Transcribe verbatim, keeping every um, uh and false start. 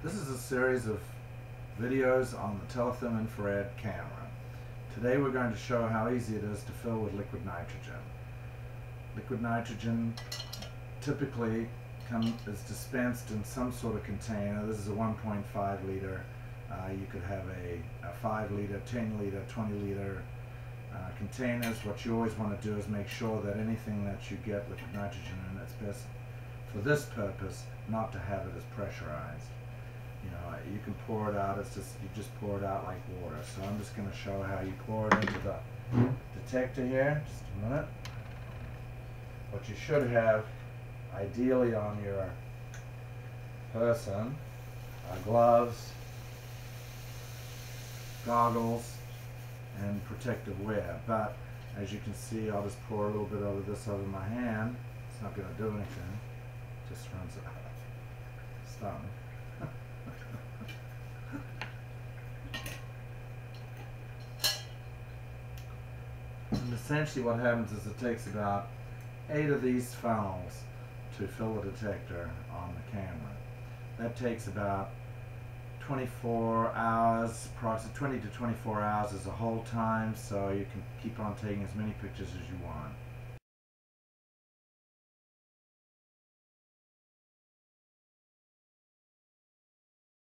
This is a series of videos on the Teletherm infrared camera. Today we're going to show how easy it is to fill with liquid nitrogen. Liquid nitrogen typically come, is dispensed in some sort of container. This is a one point five liter. Uh, you could have a, a five liter, ten liter, twenty liter uh, containers. What you always want to do is make sure that anything that you get liquid nitrogen in, it's best for this purpose not to have it as pressurized. You know, you can pour it out, it's just, you just pour it out like water. So I'm just going to show how you pour it into the detector here. Just a minute. What you should have, ideally on your person, are gloves, goggles, and protective wear. But as you can see, I'll just pour a little bit of this over my hand. It's not going to do anything. It just runs out. Stop. And essentially what happens is it takes about eight of these funnels to fill the detector on the camera. That takes about twenty-four hours, approximately twenty to twenty-four hours is the whole time, so you can keep on taking as many pictures as you want.